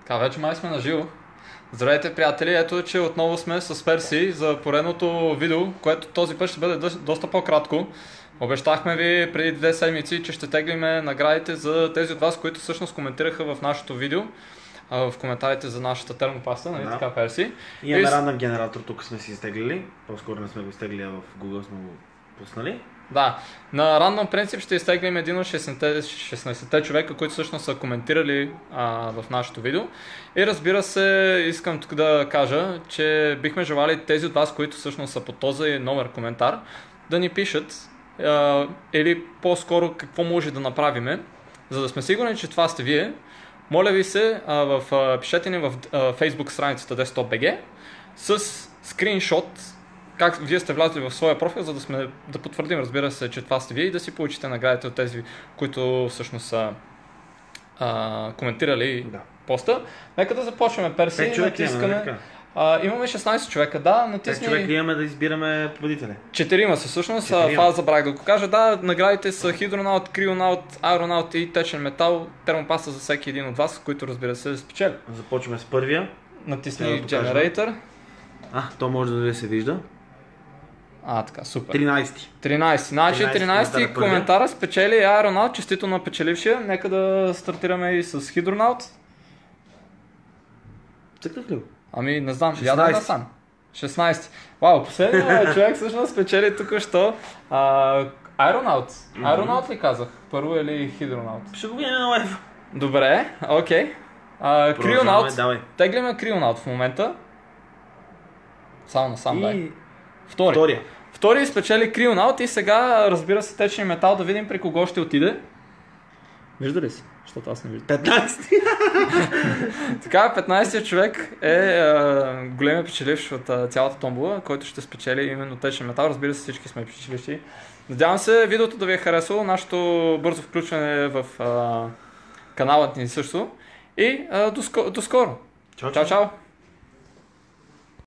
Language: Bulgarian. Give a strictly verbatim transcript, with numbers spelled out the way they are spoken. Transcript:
Така, вече май сме на живо. Здравейте, приятели! Ето, че отново сме с Перси за поредното видео, което този път ще бъде доста по-кратко. Обещахме ви преди две седмици, че ще теглиме наградите за тези от вас, които всъщност коментираха в нашото видео, в коментарите за нашата термопаста, нали да. така, Перси? Имаме и... рандъм генератор, тук сме си изтеглили, по-скоро не сме го изтеглили, а в Google сме го пуснали. Да, на рандом принцип ще изтеглим един от шестнайсетте човека, които всъщност са коментирали а, в нашото видео. И разбира се, искам тук да кажа, че бихме желали тези от вас, които всъщност са по този номер коментар, да ни пишат а, или по-скоро какво може да направиме, за да сме сигурни, че това сте вие. Моля ви се, а, в, а, пишете ни в а, Facebook страницата Desktop би джи с скриншот, как вие сте влязли в своя профил, за да сме да потвърдим, разбира се, че това сте вие и да си получите наградите от тези, които всъщност са а, коментирали да. поста. Нека да започваме, Перси. пет човека имаме, а, имаме шестнайсет човека, да, натисни... пет човека имаме да избираме победителя. Четирима са всъщност, това забравих да го кажа. Да, наградите са Hydronaut, Cryonaut, Aeronaut и течен метал, термопаста за всеки един от вас, които разбира се спечели. Започваме с първия. Натисни Generator. А, то може да се вижда. А, така, супер. тринайсети. тринайсети. Значи тринайсети коментара спечели Aeronaut, честито на печелившия. Нека да стартираме и с Hydronaut. Цъкнах ли го? Ами, не знам, я да сам. шестнайсети. Вау, последният човек всъщност спечели току-що Aeronaut. Aeronaut ли казах? Първо или Hydronaut? Ще го видим на лайв. Добре, окей. Cryonaut. Теглиме Cryonaut в момента. Само насам, дай. Втори. Втория. Втори спечели Cryonaut и сега, разбира се, течен метал, да видим при кого ще отиде. Вижда ли си? Защото аз не виждам. петнайсети. Така, петнайсети човек е, е големия печеливш от е, цялата томбола, който ще спечели именно течен метал. Разбира се, всички сме печеливши. Надявам се видеото да ви е харесало, нашето бързо включване в е, каналът ни също. И е, до, до скоро. Чао, чао. чао.